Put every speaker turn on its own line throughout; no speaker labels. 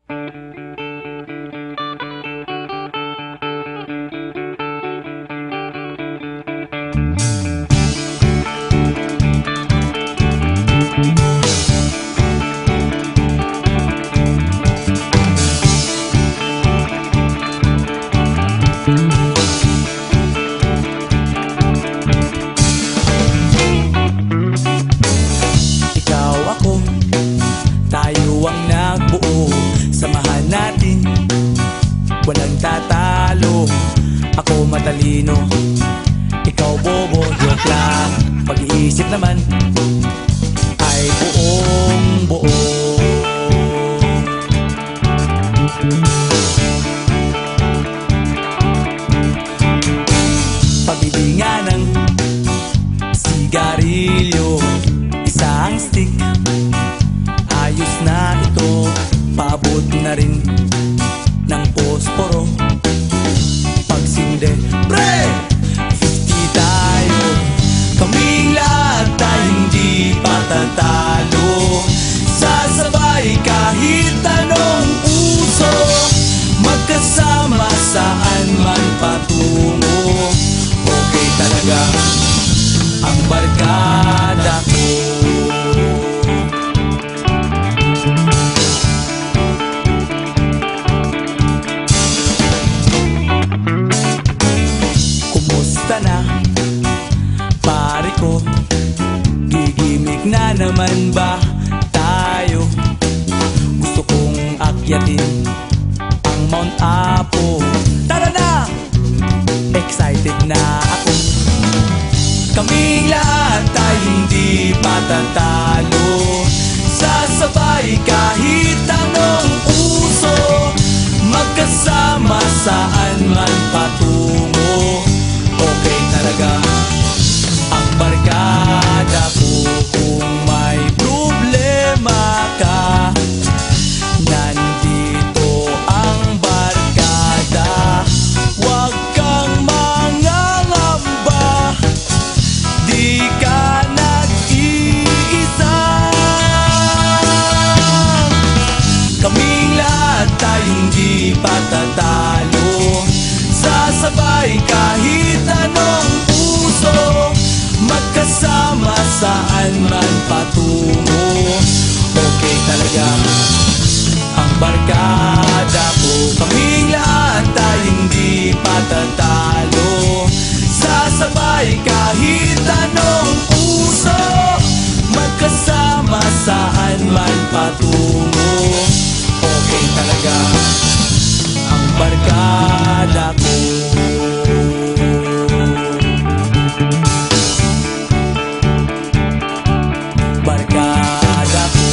Walang tatalo, ako matalino, ikaw bobo, joke lang. Pag-iisip naman ay buong buo. Pabili nga ng sigarilyo, isang stick, ayos na ito. Paabot na rin ng posporo. Pagsinde, pre! 50 tayo, kaming lahat tayo hindi patatalo. Sasabay kahit anong uso, magkasama saan man patungo. Okay talaga ang barkada ko. Na pare ko, gigimik na naman ba tayo? Gusto kong akyatin ang Mount Apo. Tara na! Excited na ako. Kaming lahat tayo hindi patatalo. Sasabay kahit anong uso, magkasama saan man patungo. Okay talaga ang barkada ko. Kung may problema ka, nandito ang barkada. Huwag kang mangangamba, di ka nag-iisa. Kaming lahat tayo hindi patatalo. Sasabay kahit anong uso, magkasama saan man patungo. Okay talaga ang barkada ko. Kaming lahat tayo hindi patatalo. Sasabay kahit anong uso, magkasama saan man patungo. Okay talaga ang barkada ko. Barkada ko.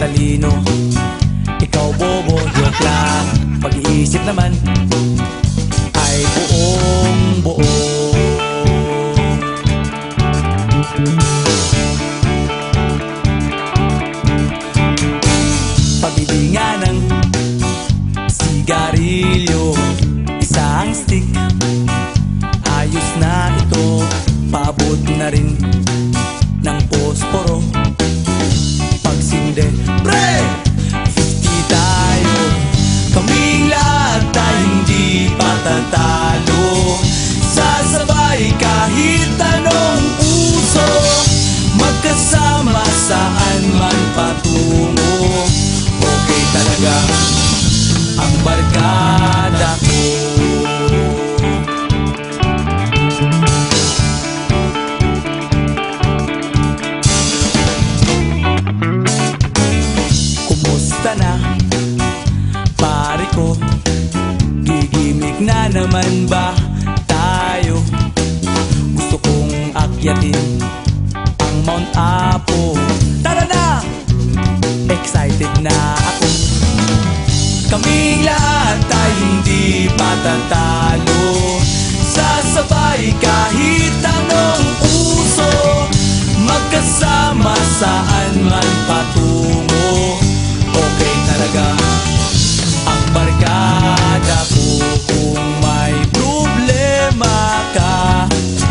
matalino, ikaw bobo, joke lang. Pag-iisip naman ay buong buo. Pabili nga ng sigarilyo, isang stick, ayos na ito. Paabot na rin ng posporo. Pagsinde, pre! 50 tayo, kaming lahat ay hindi patatalo. Sasabay kahit anong uso, magkasama saan man patungo. Okay talaga ang barkada ko. Kumusta na, pare ko? Gigimik na naman ba tayo? Gusto kong akyatin ang Mount Apo. Tara na! Excited na ako. Kaming lahat ay hindi patatalo. Sasabay kahit anong uso, magkasama saan man patungo. Okay talaga ang barkada ko. Kung may problema ka,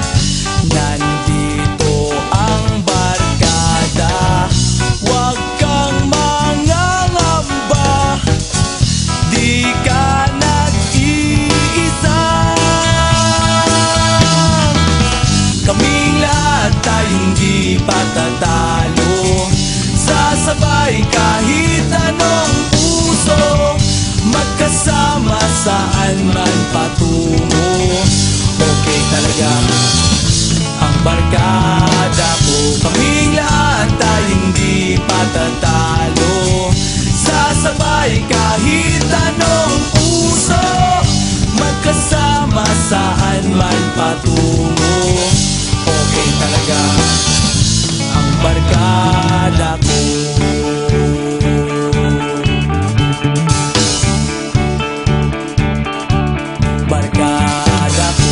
nandito ang barkada. Huwag kang mangangamba, di ka nag-iisa. Kaming lahat ay hindi patatalo. Sasabay kahit anong uso, magkasama saan man patungo. Okay talaga ang barkada ko. Kaming lahat ay hindi patatalo. Sasabay kahit anong uso, magkasama saan man patungo. Okay talaga ang barkada ko. Barkada ko.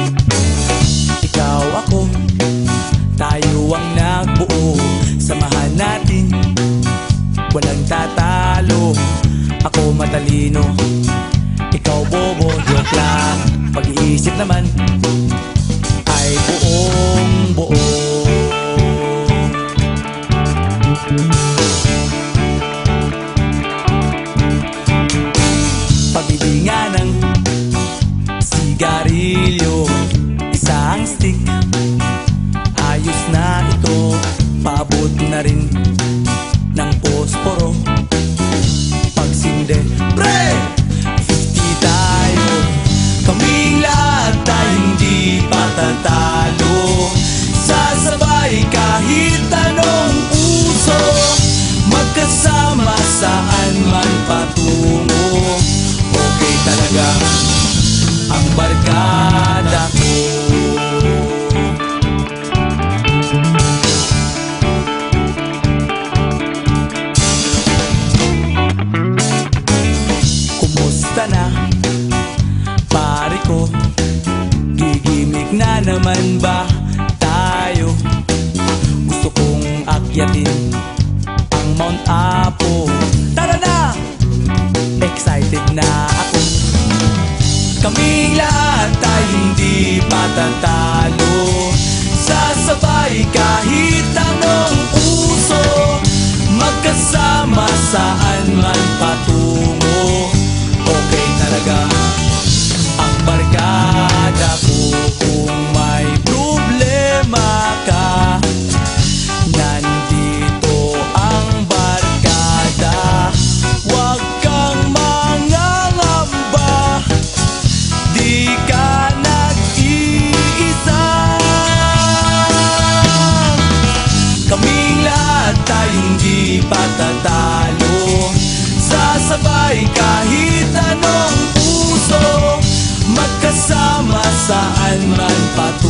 Ikaw ako, tayo ang nagbuo. Samahan stick, ayos na ito. Paabot na rin ng posporo. Pagsinde, pre! 50 tayo. Kaming lahat tayo hindi patatalo. Sasabay kahit anong puso, magkasama saan man patungo. Okay talaga ang barkada ko. Kumusta na, pare ko? Gigimik na naman ba tayo? Gusto kong akyatin ang Mount Apo. Tara na! Excited na ako. Kaming lahat tayo hindi patatalo. Sasabay kahit anong uso, magkasama saan man patungo. Okay talaga ang barkada ko. Kung may problema ka, nandito ang barkada. Huwag kang mangangamba, di ka nag-iisa. Kaming lahat tayo hindi patatalo. Sasabay kahit anong puso, magkasama saan man patungo.